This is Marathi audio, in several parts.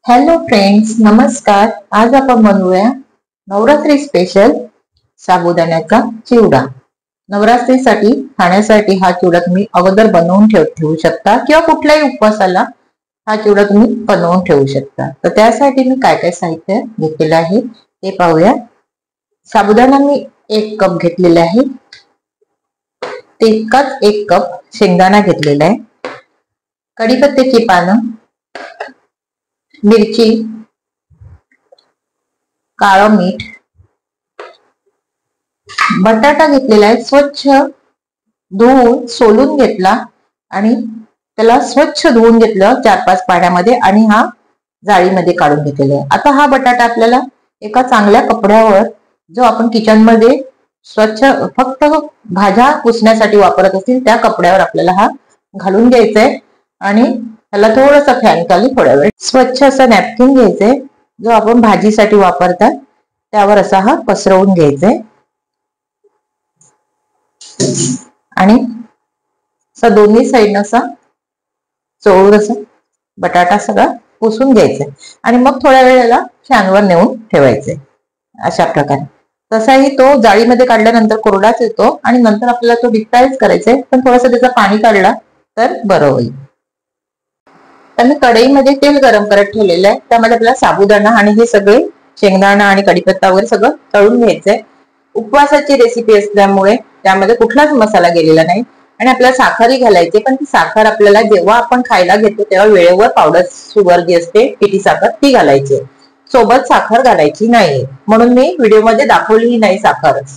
हॅलो फ्रेंड्स, नमस्कार. आज आपण बनवूया नवरात्री स्पेशल साबुदाण्याचा चिवडा. नवरात्रीसाठी खाण्यासाठी हा चिवडा तुम्ही अगोदर बनवून ठेवू शकता किंवा कुठल्याही उपवासाला हा चिवडा तुम्ही बनवून ठेवू शकता. तर त्यासाठी मी काय काय साहित्य घेतलेलं आहे ते पाहूया. साबुदाणा मी 1 कप घेतलेला आहे. तितकाच 1 कप शेंगदाणा घेतलेला आहे. कढीपत्त्याची पानं, मिरची, काळं मीठ, बटाटा घेतलेला आहे. स्वच्छ धुवून सोलून घेतला आणि त्याला स्वच्छ धुवून घेतलं 4-5 पाण्यामध्ये आणि हा जाळीमध्ये काढून घेतलेला आहे. आता हा बटाटा आपल्याला एका चांगल्या कपड्यावर, जो आपण किचन मध्ये स्वच्छ फक्त भाज्या पुसण्यासाठी वापरत असतील त्या कपड्यावर आपल्याला हा घालून घ्यायचा आहे आणि त्याला थोडंसं फॅन खाली थोड्या वेळ स्वच्छ असं नॅपकिन घ्यायचंय, जो आपण भाजीसाठी वापरतात त्यावर असा हा पसरवून घ्यायचंय आणि दोन्ही साईडनं असा चोळून असं बटाटा सगळा पुसून घ्यायचंय आणि मग थोड्या वेळेला फॅनवर नेऊन ठेवायचंय अशा प्रकारे. तसाही तो जाळीमध्ये काढल्यानंतर कोरडाच येतो आणि नंतर आपल्याला तो डीप फ्रायच करायचंय, पण थोडंसं त्याचं पाणी काढला तर बरं होईल. तर मी कढईमध्ये तेल गरम करत ठेवलेलं आहे. त्यामध्ये आपल्याला साबुदाणा आणि हे सगळे शेंगदाणा आणि कढीपत्ता वगैरे सगळं तळून घ्यायचंय. उपवासाची रेसिपी असल्यामुळे त्यामध्ये कुठलाच मसाला गेलेला नाही आणि आपल्याला साखरही घालायची, पण ती साखर आपल्याला जेव्हा आपण खायला घेतो तेव्हा वेळेवर पावडर शुगर जी असते पिठी साखर ती घालायची, सोबत साखर घालायची नाही. म्हणून मी व्हिडिओमध्ये दाखवलीही नाही साखरच.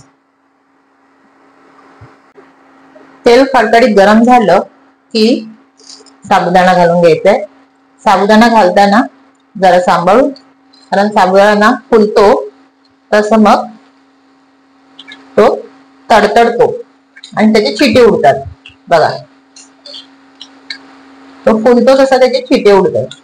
तेल खडखडीत गरम झालं की साबुदाणा घालून घ्यायचंय. साबुदाणा घालताना जरा सांभाळून, कारण साबुदाणा फुलतो तसं मग तो तडतडतो आणि त्याचे छिटे उडतात. बघा, तो फुलतो तसा त्याचे छिटे उडतात.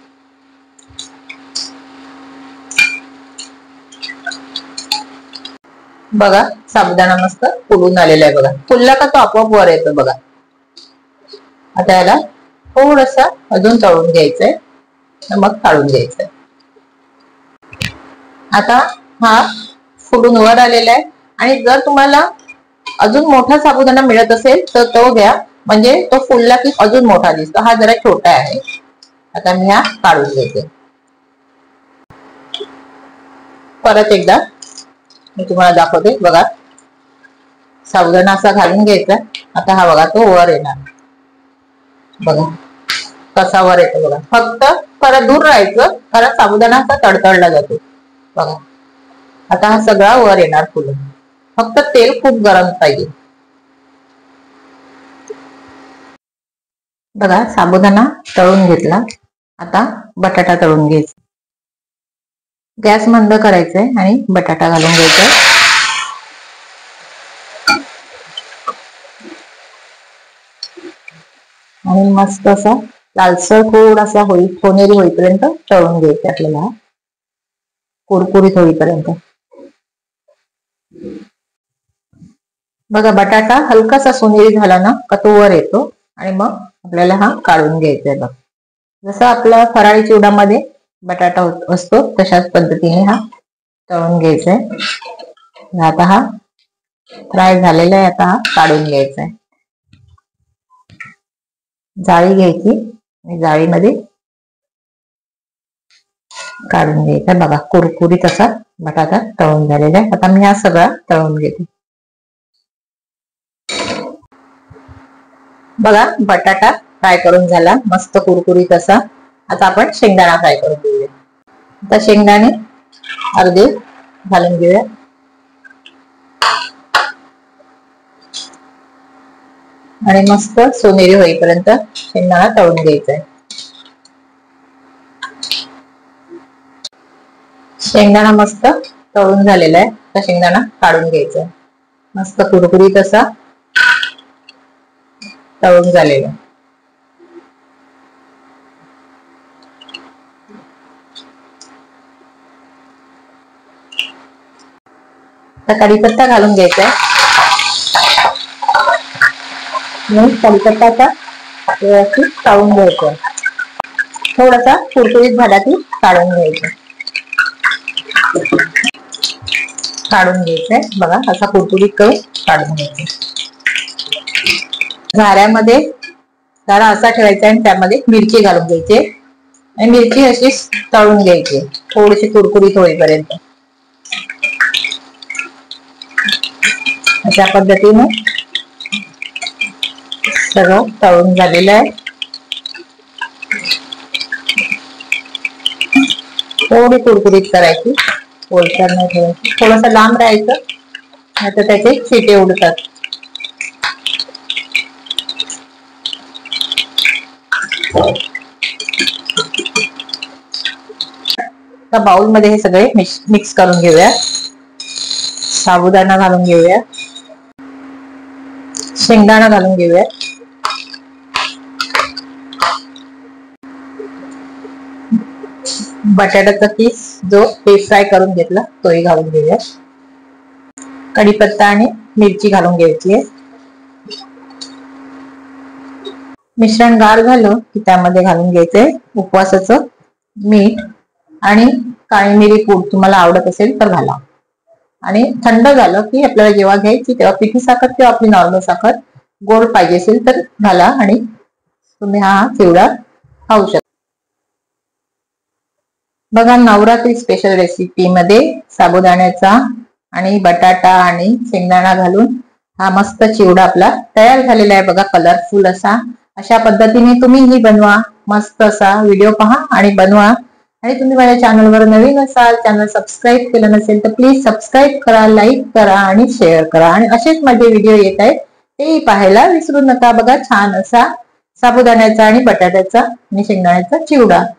बघा, साबुदाणा मस्त फुलून आलेला आहे. बघा, फुलला का तो आपोआप वर येतो. बघा, आता याला थोडंसं अजून तळून घ्यायचंय, मग काढून घ्यायचंय. आता हा फुलून वर आलेला आहे आणि जर तुम्हाला अजून मोठा साबुदाणा मिळत असेल तर तो घ्या, म्हणजे तो फुलला की अजून मोठा दिसतो. हा जरा छोटा आहे. आता मी हा काढून घेते. परत एकदा मी तुम्हाला दाखवते. बघा, साबुदाणा असा घालून घ्यायचा. आता हा बघा तो वर येणार. बघा कसा वर येतो. बघा, फक्त परत दूर राहायचं, कारण साबुदाणा असा तडतडला जातो. बघा, आता हा सगळा वर येणार फुलून. फक्त तेल खूप गरम पाहिजे. बघा, साबुदाणा तळून घेतला. आता बटाटा तळून घ्यायचा. गॅस मंद करायचंय आणि बटाटा घालून घ्यायचा आणि मस्त असा लालसर थोडासा सोनेरी होईपर्यंत तळून घ्यायचं आपल्याला, कुरकुरीत होईपर्यंत. बघा, बटाटा हलकासा सोनेरी झाला ना का तो वर येतो आणि मग आपल्याला हा काढून घ्यायचा आहे. बघ, जसं आपला फराळी चिवडामध्ये बटाटा असतो तशाच पद्धतीने हा तळून घ्यायचा आहे. आता हा फ्राय झालेला आहे. आता हा काढून घ्यायचा आहे. जाळी घ्यायची आणि जाळीमध्ये काढून घ्यायचा. बघा, कुरकुरीत असा बटाटा तळून झालेला आहे. आता मी हा सगळा तळून घेते. बघा, बटाटा फ्राय करून झाला मस्त कुरकुरीत असा. आता आपण शेंगदाणा फ्राय करून घेऊया. आता शेंगदाणे अर्धे घालून घेऊया. आणि मस्त सोनेरी होईपर्यंत शेंगदाणा तळून घ्यायचा आहे. शेंगदाणा मस्त तळून झालेला आहे. तर शेंगदाणा काढून घ्यायचा आहे. मस्त कुरकुरीत असा तळून झालेला. तर कढीपत्ता घालून घ्यायचा आहे. कढीपत्ताचा व्यवस्थित तळून घ्यायचा. थोडासा कुरकुरीत झाला की काढून घ्यायचं. काढून घ्यायचंय बघा, असा कुरकुरीत करून काढून घ्यायचं. झाऱ्यामध्ये झारा असा ठेवायचा आणि त्यामध्ये मिरची घालून घ्यायची आणि मिरची अशी तळून घ्यायची थोडीशी कुरकुरीत होईपर्यंत. अशा पद्धतीने सगळं तळून झालेलं आहे. थोडी कुरकुरीत करायची, ओलसर नाही ठेवायची. थोडस लांब राहायचं, नाही तर त्याचे शिटे उडतात. बाउल मध्ये हे सगळे मिक्स करून घेऊया. साबुदाणा घालून घेऊया, शेंगदाणा घालून घेऊया, बटाट्याचा पीस जो डीप फ्राय करून घेतला तोही घालून घेऊया. कढीपत्ता आणि मिरची घालून घ्यायची आहे. मिश्रण गार झालं की त्यामध्ये घालून घ्यायचंय उपवासाचं मीठ आणि काळी मिरी पूड, तुम्हाला आवडत असेल तर घाला. आणि थंड झालं की आपल्याला जेव्हा घ्यायची तेव्हा पिठी साखर किंवा आपली नॉर्मल साखर, गोड पाहिजे असेल तर घाला आणि तुम्ही हा चिवडा खाऊ शकता. बघा, नवरात्री स्पेशल रेसिपी मध्ये साबुदाण्याचा आणि बटाटा आणि शेंगदाणा घालून हा मस्त चिवडा आपला तयार झालेला आहे. बघा, कलरफुल असा. अशा पद्धतीने तुम्ही ही बनवा, मस्त असा व्हिडिओ पहा आणि बनवा. आणि तुम्ही माझ्या चॅनलवर नवीन असाल, चॅनल सबस्क्राईब केलं नसेल तर प्लीज सबस्क्राईब करा, लाईक करा आणि शेअर करा. आणि असेच माझे व्हिडिओ येत आहेत तेही पाहायला विसरू नका. बघा, छान असा साबुदाण्याचा आणि बटाट्याचा आणि शेंगदाण्याचा चिवडा